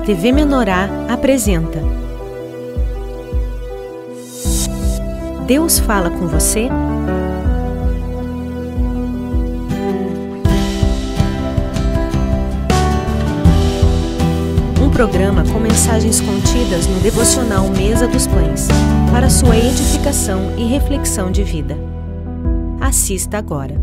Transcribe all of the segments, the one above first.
TV Menorá apresenta Deus fala com você? Um programa com mensagens contidas no devocional Mesa dos Pães, para sua edificação e reflexão de vida. Assista agora.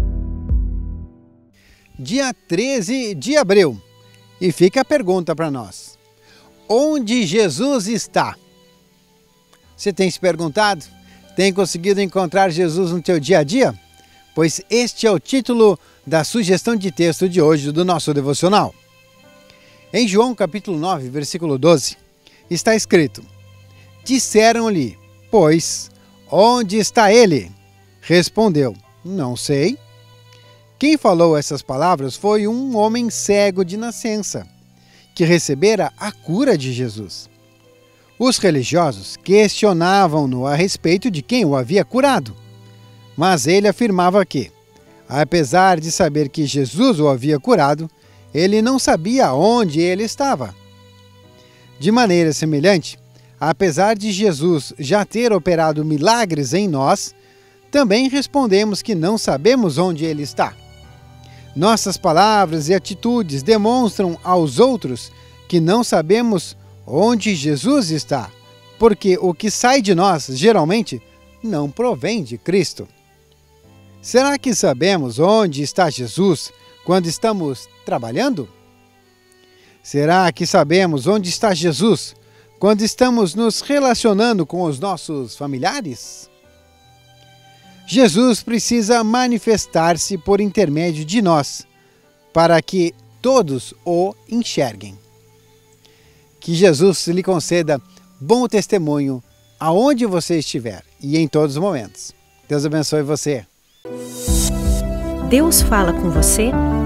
Dia 13 de abril. E fica a pergunta para nós: onde Jesus está? Você tem se perguntado? Tem conseguido encontrar Jesus no teu dia a dia? Pois este é o título da sugestão de texto de hoje do nosso devocional. Em João capítulo 9, versículo 12, está escrito: disseram-lhe, pois, onde está ele? Respondeu, não sei. Quem falou essas palavras foi um homem cego de nascença, que recebera a cura de Jesus. Os religiosos questionavam-no a respeito de quem o havia curado, mas ele afirmava que, apesar de saber que Jesus o havia curado, ele não sabia onde ele estava. De maneira semelhante, apesar de Jesus já ter operado milagres em nós, também respondemos que não sabemos onde ele está. Nossas palavras e atitudes demonstram aos outros que não sabemos onde Jesus está, porque o que sai de nós, geralmente, não provém de Cristo. Será que sabemos onde está Jesus quando estamos trabalhando? Será que sabemos onde está Jesus quando estamos nos relacionando com os nossos familiares? Jesus precisa manifestar-se por intermédio de nós, para que todos o enxerguem. Que Jesus lhe conceda bom testemunho aonde você estiver e em todos os momentos. Deus abençoe você. Deus fala com você?